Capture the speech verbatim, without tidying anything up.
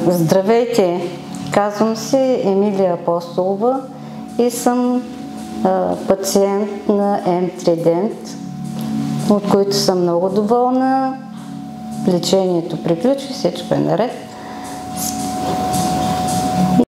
Здравейте! Казвам се Емилия Апостолова и съм а, пациент на М-Тридент, от които съм много доволна. Лечението приключи, всичко е наред.